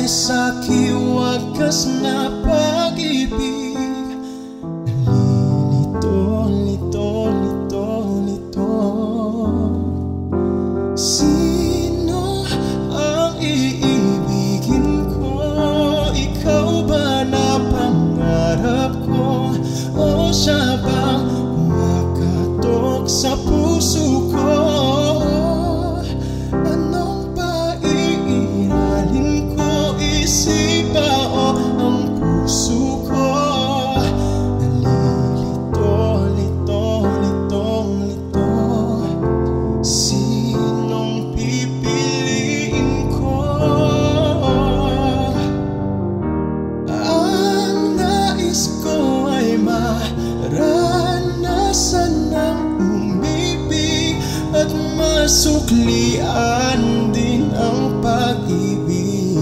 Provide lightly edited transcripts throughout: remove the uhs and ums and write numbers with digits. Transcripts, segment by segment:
ay sa'ki wagas na pag-ibig. Nalilito, lito, lito, lito. Sino ang iibigin ko? Ikaw ba na pangarap ko? O siya bang kumakatok sa puso ko? Masuklian din ang pag-ibig.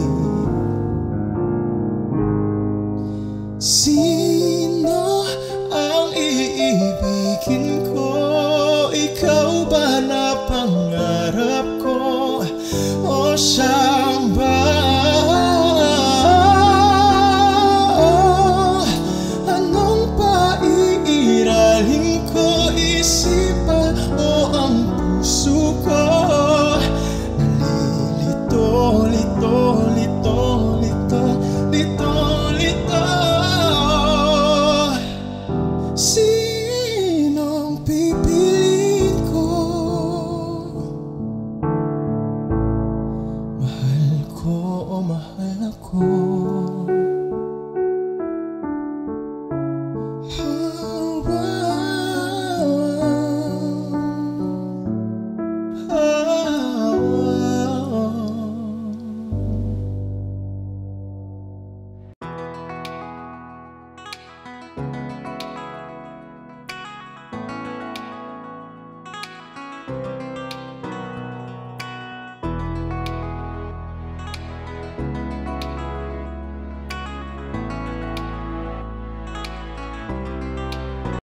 Sino ang iibigin ko? Ikaw ba na pangarap ko? O siyang ba? Anong paiiralin ko? Isipan o ang puso ko? Nalilito, lito, lito, lito, lito, lito. Sinong pipiliin ko? Mahal ko o mahal ako?